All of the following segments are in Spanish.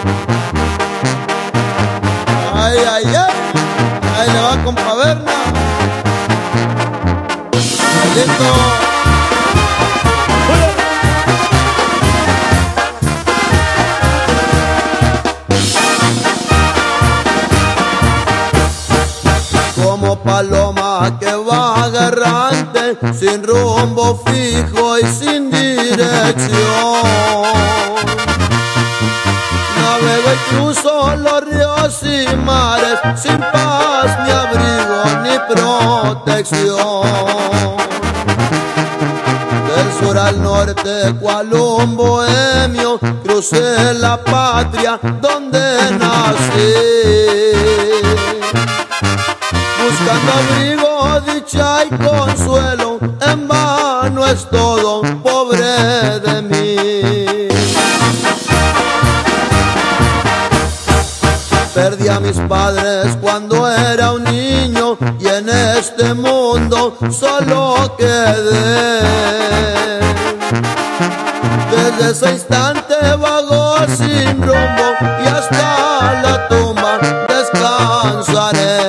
Ay, ay, ay, ahí le va compa Berna. Listo. Como paloma que va errante, sin rumbo fijo y sin dirección. Navego y cruzo los ríos y mares, sin paz, ni abrigo, ni protección. Del sur al norte, cual un bohemio, crucé la patria donde nací. Buscando abrigo, dicha y consuelo, en vano es todo, pobre de mí. Perdí a mis padres cuando era un niño y en este mundo solo quedé. Desde ese instante vago sin rumbo y hasta la tumba descansaré.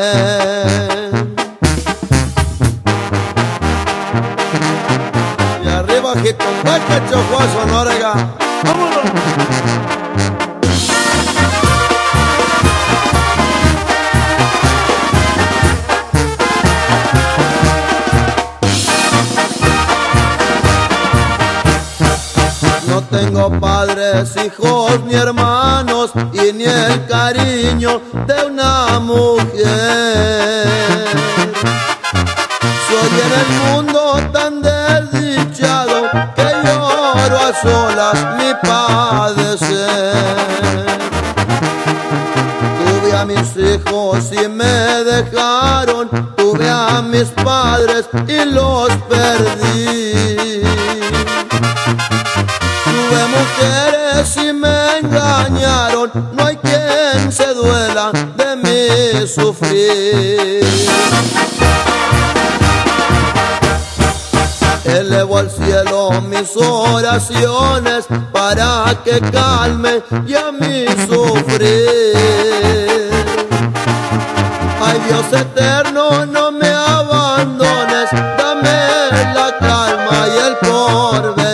Y arriba Jitumbaca, Chihuahua, Sonora. ¡Vámonos! No tengo padres, hijos ni hermanos y ni el cariño de una mujer. Soy en el mundo tan desdichado que lloro a solas mi padecer. Tuve a mis hijos y me dejaron, tuve a mis padres y los perdí. Tuve mujeres y me engañaron, no hay quien se duela de mi sufrir. Elevo al cielo mis oraciones para que calme ya mi sufrir. Ay Dios eterno, no me abandones, dame la calma y el porvenir.